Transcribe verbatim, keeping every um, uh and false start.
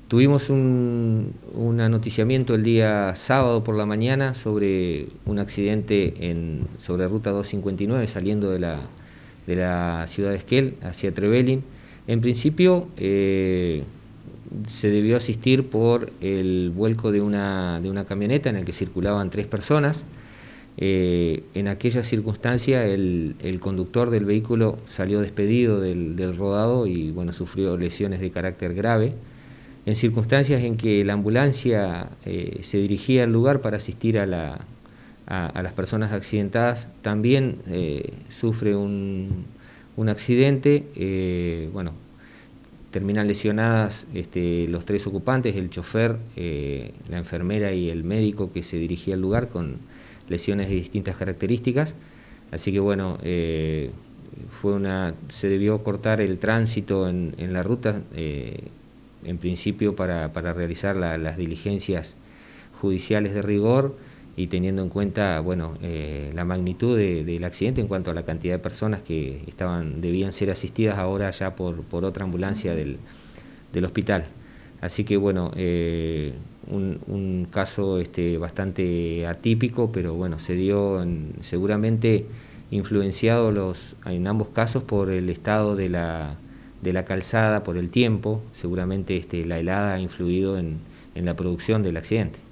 Tuvimos un, un anoticiamiento el día sábado por la mañana sobre un accidente en, sobre ruta doscientos cincuenta y nueve saliendo de la, de la ciudad de Esquel hacia Trevelin. En principio eh, se debió asistir por el vuelco de una, de una camioneta en la que circulaban tres personas. Eh, en aquella circunstancia el, el conductor del vehículo salió despedido del, del rodado y bueno, sufrió lesiones de carácter grave. En circunstancias en que la ambulancia eh, se dirigía al lugar para asistir a, la, a, a las personas accidentadas, también eh, sufre un, un accidente. Eh, bueno, terminan lesionadas este, los tres ocupantes, el chofer, eh, la enfermera y el médico que se dirigía al lugar con lesiones de distintas características. Así que bueno, eh, fue una, se debió cortar el tránsito en, en la ruta, eh, en principio para, para realizar la, las diligencias judiciales de rigor y teniendo en cuenta bueno, eh, la magnitud de, del accidente en cuanto a la cantidad de personas que estaban, debían ser asistidas ahora ya por, por otra ambulancia del, del hospital. Así que bueno, eh, un, un caso este, bastante atípico, pero bueno, se dio en, seguramente influenciado los, en ambos casos por el estado de la, de la calzada, por el tiempo. Seguramente este, la helada ha influido en, en la producción del accidente.